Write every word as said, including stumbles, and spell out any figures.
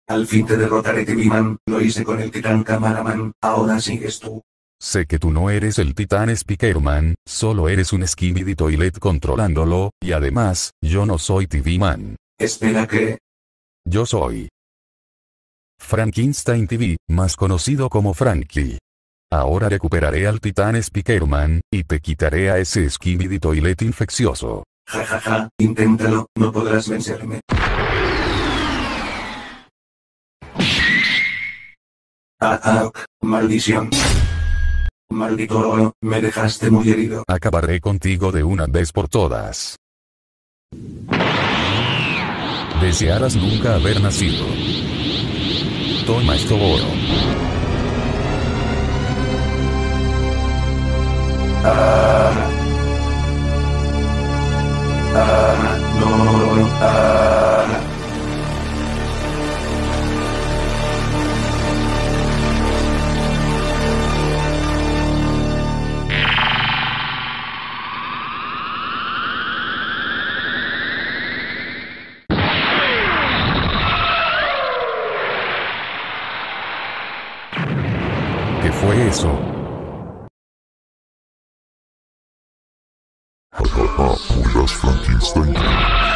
Al fin te derrotaré, T V Man, lo hice con el Titán Camaraman, ahora sigues tú. Sé que tú no eres el Titán Spikerman, solo eres un Skibidi Toilet controlándolo, y además, yo no soy T V Man. Espera, ¿qué? Yo soy Frankenstein T V, más conocido como Frankie. Ahora recuperaré al Titán Spikerman, y te quitaré a ese Skibidi Toilet infeccioso. Ja ja ja, inténtalo, no podrás vencerme. Ah, ah, ok, maldición. Maldito Oro, me dejaste muy herido. Acabaré contigo de una vez por todas. Desearás nunca haber nacido. Toma esto, oro. Ah, ah, no, ah. ¿Qué fue eso? Ja ja ja, oirás Frankenstein.